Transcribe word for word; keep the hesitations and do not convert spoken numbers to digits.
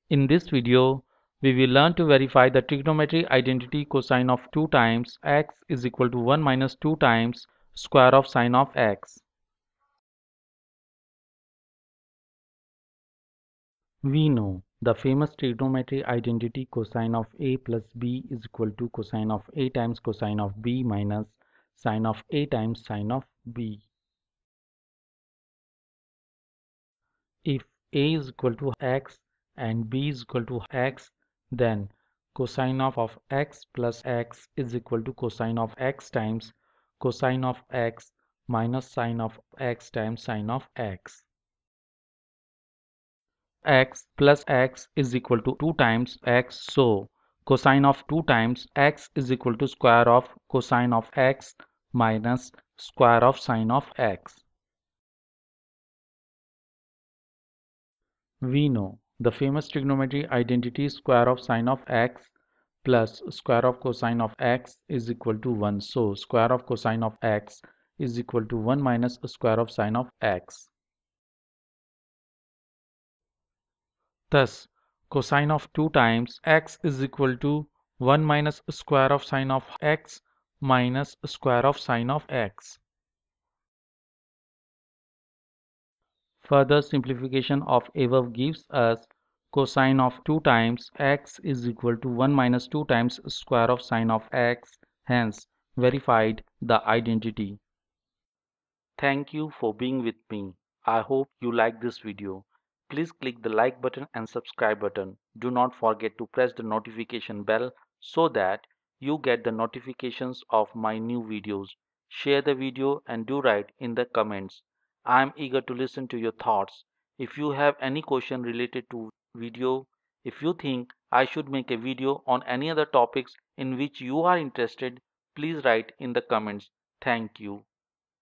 In this video, we will learn to verify the trigonometry identity cosine of two times x is equal to one minus two times square of sine of x. We know the famous trigonometry identity cosine of a plus b is equal to cosine of a times cosine of b minus sine of a times sine of b. If a is equal to x and b is equal to x, then cosine of, of x plus x is equal to cosine of x times cosine of x minus sine of x times sine of x. X plus x is equal to two times x, so cosine of two times x is equal to square of cosine of x minus square of sine of x. We know the famous trigonometry identity square of sine of x plus square of cosine of x is equal to one. So square of cosine of x is equal to one minus square of sine of x. Thus cosine of two times x is equal to one minus square of sine of x minus square of sine of x. Further simplification of above gives us cosine of two times x is equal to one minus two times square of sine of x, hence verified the identity. Thank you for being with me. I hope you like this video. Please click the like button and subscribe button. Do not forget to press the notification bell so that you get the notifications of my new videos. Share the video and do write in the comments. I am eager to listen to your thoughts. If you have any question related to video, if you think I should make a video on any other topics in which you are interested, please write in the comments. Thank you.